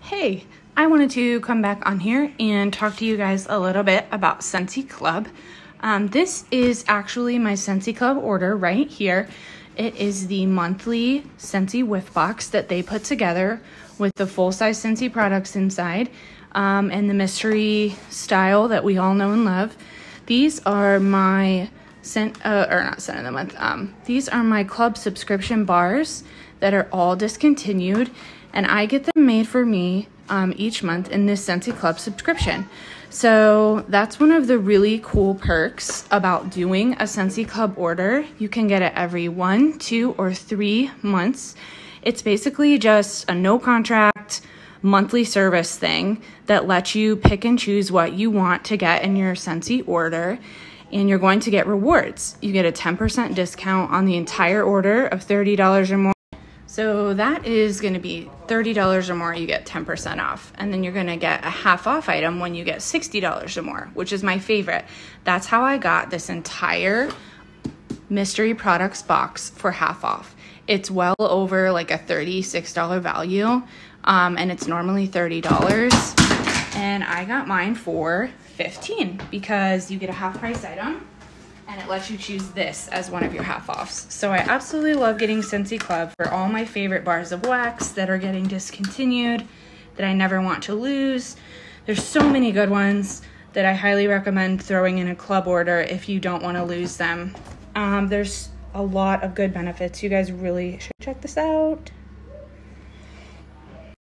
Hey, I wanted to come back on here and talk to you guys a little bit about Scentsy Club. This is actually my Scentsy Club order right here. It is the monthly Scentsy whiff box that they put together with the full-size Scentsy products inside and the mystery style that we all know and love. These are my these are my club subscription bars that are all discontinued, and I get them made for me each month in this Scentsy Club subscription. So that's one of the really cool perks about doing a Scentsy Club order. You can get it every 1, 2, or 3 months. It's basically just a no contract monthly service thing that lets you pick and choose what you want to get in your Scentsy order, and you're going to get rewards. You get a 10% discount on the entire order of $30 or more. So that is going to be $30 or more, you get 10% off. And then you're going to get a half off item when you get $60 or more, which is my favorite. That's how I got this entire mystery products box for half off. It's well over like a $36 value, and it's normally $30. And I got mine for $15 because you get a half price item and it lets you choose this as one of your half offs. So I absolutely love getting Scentsy Club for all my favorite bars of wax that are getting discontinued, that I never want to lose. There's so many good ones that I highly recommend throwing in a club order if you don't want to lose them. There's a lot of good benefits. You guys really should check this out.